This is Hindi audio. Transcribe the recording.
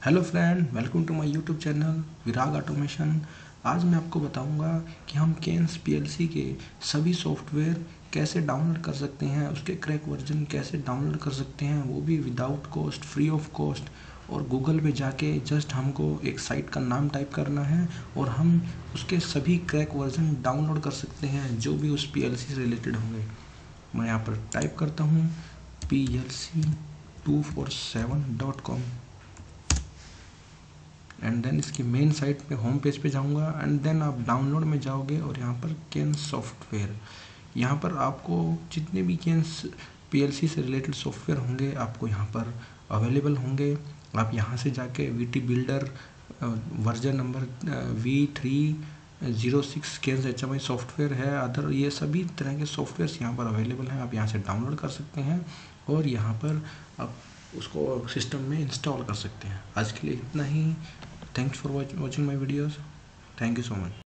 Hello friend, welcome to my YouTube channel Virag automation. आज मैं आपको बताऊंगा कि हम केन्स पीएलसी के सभी सॉफ्टवेयर कैसे डाउनलोड कर सकते हैं, उसके क्रैक वर्जन कैसे डाउनलोड कर सकते हैं, वो भी without cost, free of cost. और गूगल पे जाके जस्ट हमको एक साइट का नाम टाइप करना है और हम उसके सभी क्रैक वर्जन डाउनलोड कर सकते हैं जो भी उस पीएलसी से रिलेटेड होंगे। मैं यहाँ पर टाइप करता हूँ plc247.com एंड देन इसकी मेन साइट पे होम पेज पे जाऊंगा एंड देन आप डाउनलोड में जाओगे और यहाँ पर केन्स सॉफ्टवेयर, यहाँ पर आपको जितने भी केन्स पीएलसी से रिलेटेड सॉफ्टवेयर होंगे आपको यहाँ पर अवेलेबल होंगे। आप यहाँ से जाके VT builder version number V306 केन्स HMI सॉफ्टवेयर है, अदर ये सभी तरह के सॉफ्टवेयर यहाँ पर अवेलेबल हैं। आप यहाँ से डाउनलोड कर सकते हैं और यहाँ पर आप उसको सिस्टम में इंस्टॉल कर सकते हैं। आज के लिए इतना ही। Thanks for watching my videos. Thank you so much.